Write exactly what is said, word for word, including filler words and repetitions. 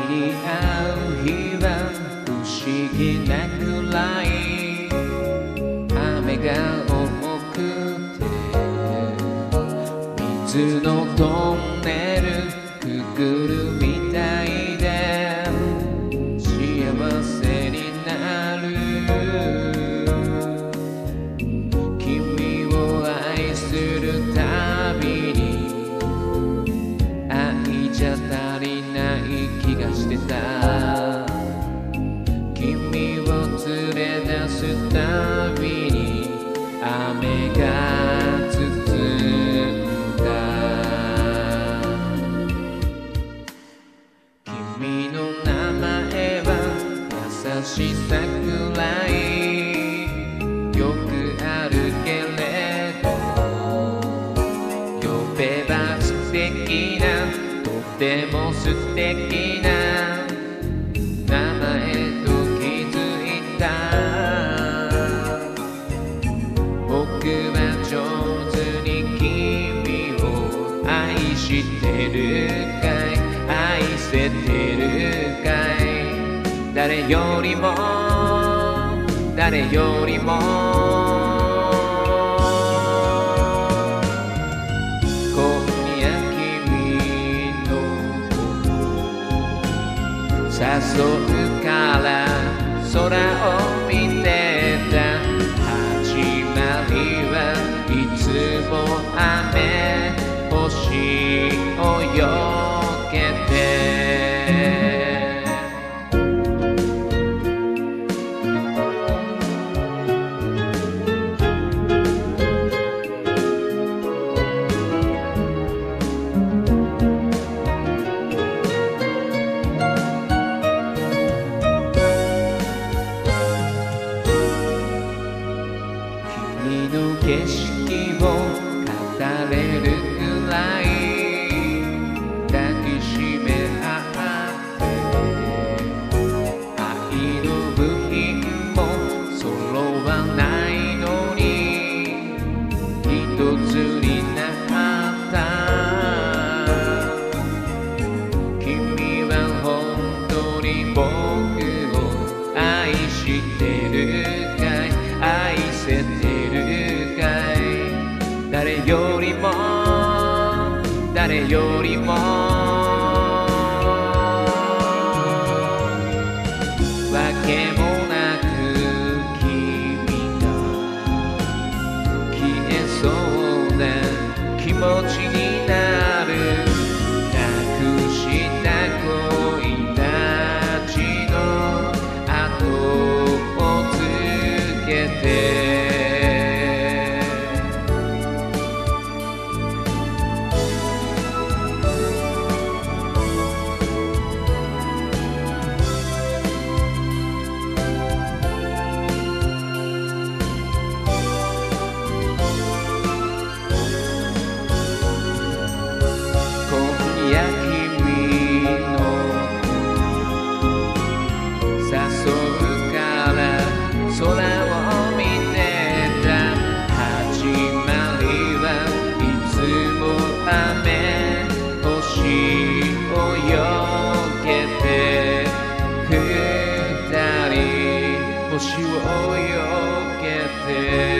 に会う日は不思議なくらい雨が重くて水のトンネルくぐるみたいで幸せになる君を愛するたびに愛じゃ足りない気がしてた君を連れ出すたびに雨が包んだ君の名前は優しさくらいよくあるけれど呼べば素敵なとても素敵な名前と気づいた僕は上手に君を愛してるかい愛せてるかい誰よりも誰よりも今夜君の誘うから空を見てた始まりはいつも雨星をよけて君の景色を語れるくらい抱きしめ合って愛の部品も揃わないのに一つになった君は本当に僕を愛してるかい愛せて誰よりも誰よりもわけもなく君が消えそうな気持ちになるなくした恋たちの後をつけていや君の誘うから空を見てた始まりはいつも雨星をよけて二人星をよけて